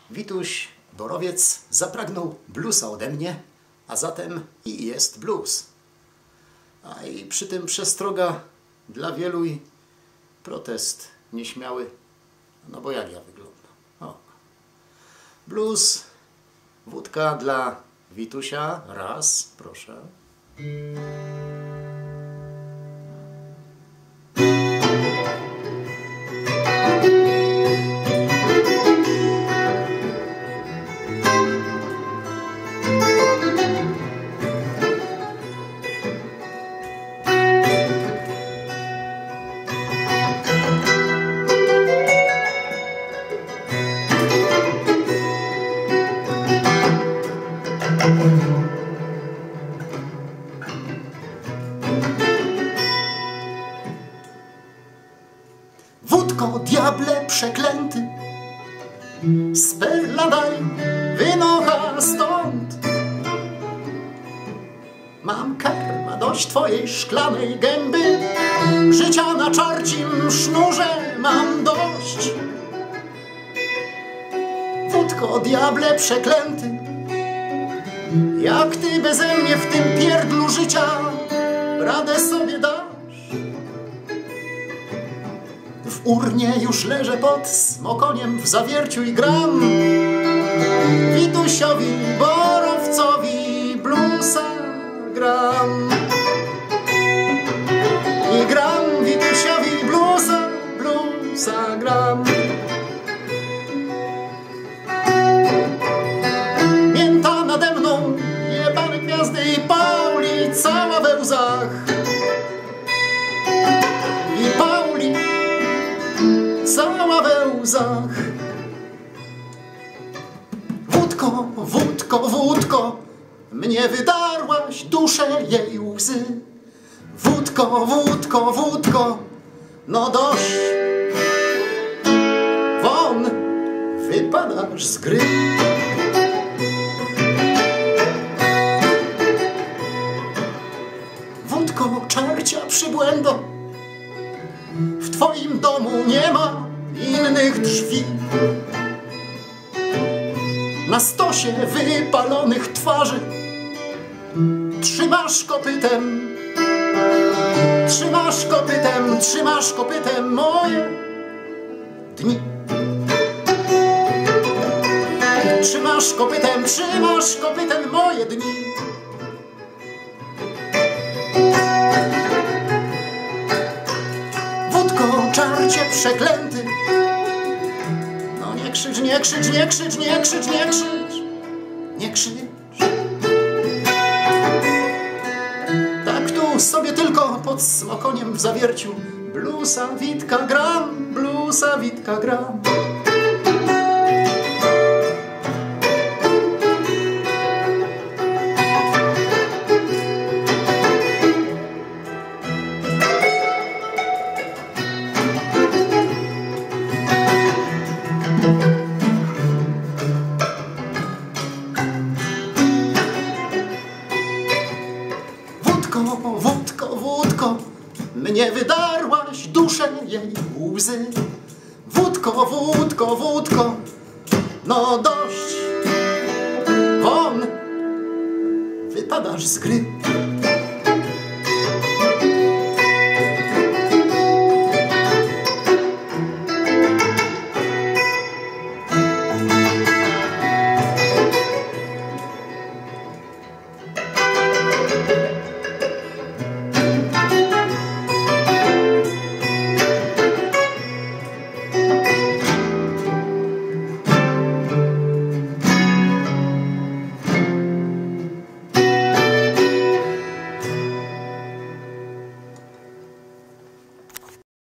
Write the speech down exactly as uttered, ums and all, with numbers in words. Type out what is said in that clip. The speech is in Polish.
Wituś Borowiec zapragnął bluesa ode mnie, a zatem i jest blues. A i przy tym przestroga dla wielu i protest nieśmiały, no bo jak ja wyglądam. O. Blues, wódka dla Witusia, raz, proszę. Wódko, diable przeklęty, sperla daj, wynocha stąd. Mam karma dość twojej szklanej gęby, życia na czarcim sznurze mam dość. Wódko, diable przeklęty, jak ty beze mnie w tym pierdlu życia radę sobie dasz? W urnie już leżę pod smokoniem w zawierciu i gram Witusiowi Borowcowi bluesa gram. I gram Witusiowi bluesa, bluesa gram. Mięta nade mną, jebane gwiazdy i Pauli cała we łzach. I Pauli cała we łzach. Wódko, wódko, wódko, mnie wydarłaś duszę jej łzy. Wódko, wódko, wódko, no dość. Won, wypadasz z gry. Wódko, czarcia przybłędo, w twoim domu nie ma innych drzwi. Na stosie wypalonych twarzy trzymasz kopytem, trzymasz kopytem, trzymasz kopytem moje dni. Trzymasz kopytem, trzymasz kopytem moje dni. Czarcie przeklęty, no nie krzycz, nie krzycz, nie krzycz, nie krzycz, nie krzycz, nie krzycz. Tak tu sobie tylko pod smokoniem w zawierciu bluesa Witka gram, bluesa Witka gram. Wódko, wódko, mnie wydarłaś duszę jej łzy. Wódko, wódko, wódko, no dość. Won, wypadasz z gry.